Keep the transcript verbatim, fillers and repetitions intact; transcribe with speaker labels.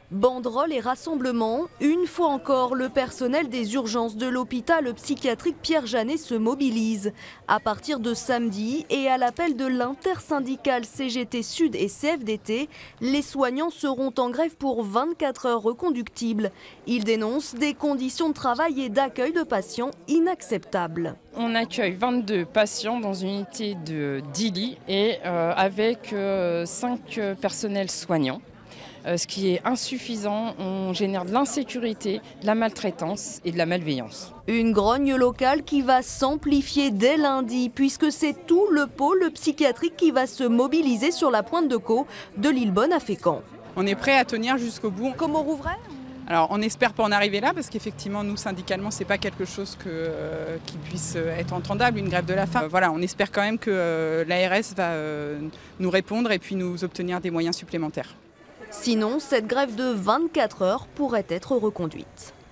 Speaker 1: Banderoles et rassemblements, une fois encore, le personnel des urgences de l'hôpital psychiatrique Pierre-Janet se mobilise. À partir de samedi et à l'appel de l'intersyndicale C G T Sud et C F D T, les soignants seront en grève pour vingt-quatre heures reconductibles. Ils dénoncent des conditions de travail et d'accueil de patients inacceptables.
Speaker 2: On accueille vingt-deux patients dans une unité de dix lits et euh, avec euh, cinq personnels soignants. Ce qui est insuffisant, on génère de l'insécurité, de la maltraitance et de la malveillance.
Speaker 1: Une grogne locale qui va s'amplifier dès lundi puisque c'est tout le pôle psychiatrique qui va se mobiliser sur la pointe de Caux de Lillebonne à Fécamp.
Speaker 3: On est prêt à tenir jusqu'au bout.
Speaker 1: Comme au Rouvray ?
Speaker 3: Alors on espère pas en arriver là parce qu'effectivement nous syndicalement c'est pas quelque chose que, euh, qui puisse être entendable, une grève de la faim. Euh, voilà, on espère quand même que euh, l'A R S va euh, nous répondre et puis nous obtenir des moyens supplémentaires.
Speaker 1: Sinon, cette grève de vingt-quatre heures pourrait être reconduite.